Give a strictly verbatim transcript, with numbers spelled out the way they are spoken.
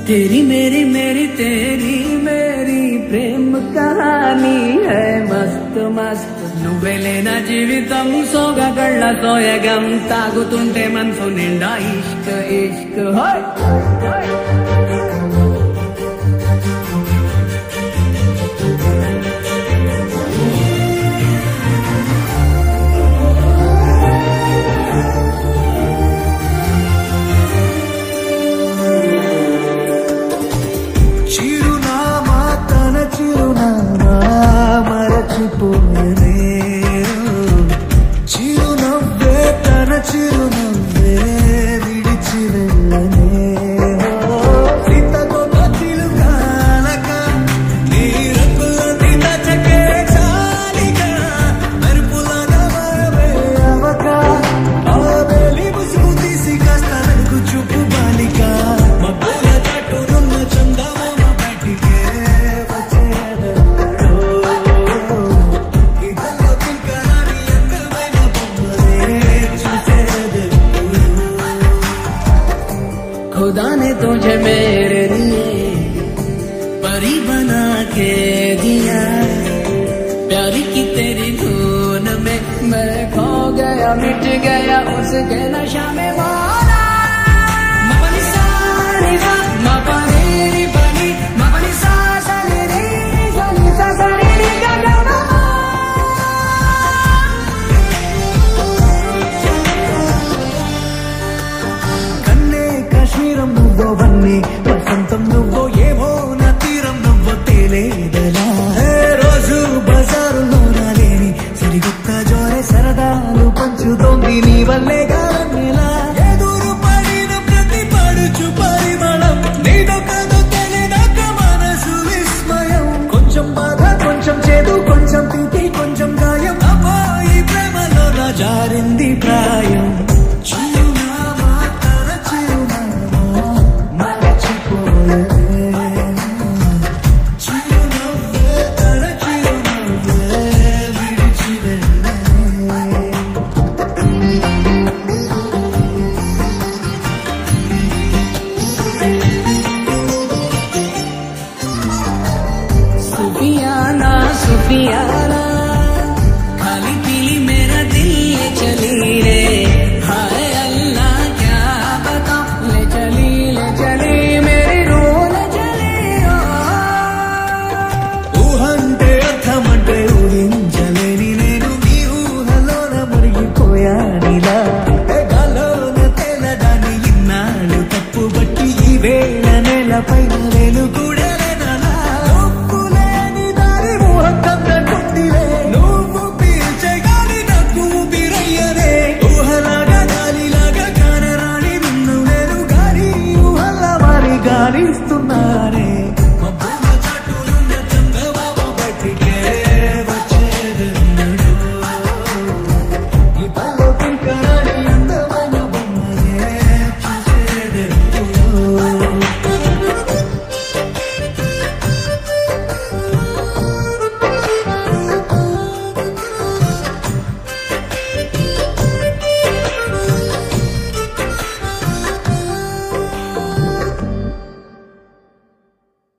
तेरी मेरी मेरी तेरी मेरी प्रेम कहानी है मस्त मस्त నువ్వేలేనా జీవితం సోగగళ్ళ సోయగం తాగుతుంటే మనసు నిండా ఇష్క్ ఇష్క్ హోయ్ చిరునామా తన చిరునామా మరచిపోయే చిరునవ్వే తన చిరునవ్వే విడిచి వెళ్ళనే సీతకొక చిలుకాలక నీ రంగులన్నీ నచ్చకే చాలిక మెరుపులాగా మరవే అవక ఆ వేలి ముసుగు తీసి కాస్త వెలుగు చూపు బాలిక మబ్బుల చాటునున్న చందమామ బయటికే వచ్చేదెక్కడో ఇదల్లో తింకరాని అందమైన బొమ్మలే చూసేదెప్పుడు खुदा ने तुझे मेरे लिए परी बना के दिया प्यारी की तेरी धुन में मैं खो गया मिट गया उसके नशा में मारा मपनी सारी सा मपनी री बनी मपनी सा सा रे रे सा नी सा सा रे रे गा गा गा కన్నే కాశ్మీరం నువ్వో వన్నే వసంతం నువ్వో ఏవో నా తీరం నువ్వో తేలేదలా ఏ రోజు బజారులో నా లేని సరిగొత్త జోరే సరదాలు పంచుతోంది నీ వల్లే గారమేలా ఎదురు పడిన ప్రతి పడుచు పరిమళం నీదో కాదో తెలియదాక మనసు విస్మయం కొంచెం బాధ కొంచెం చేదు కొంచెం తీపి కొంచెం గాయం అబ్బా ఈ ప్రేమలో నా జారింది ప్రాయం చిరునామా తన చిరునామా మరచిపోయే చిరునవ్వే తన చిరునవ్వే విడిచి వెళ్ళనే सुफियाना सुफियाना खाली पीली मेरा दिल ये चली रे हाय अल्लाह क्या बता ले चली ले चली मेरी रूह ले चली ओ ఊహంటే అర్థమంటే ఊహించలేని నేను నీ ఊహలోన మునిగిపోయానిలా గాల్లోన తేలడాని ఇన్నాళ్ళు తప్పుబట్టి ఈ వేళ నేలపైన వెలుగుడలేనలా నువ్వు లేని దారి ఊహకంద కొట్టిలే నువ్వు పీల్చే గాలి నాకు ఊపిరయ్యనే ఊహలాగా గాలిలాగా కానరాని నిన్ను నేను గాలి ఊహల్లా మారి గాలిస్తూ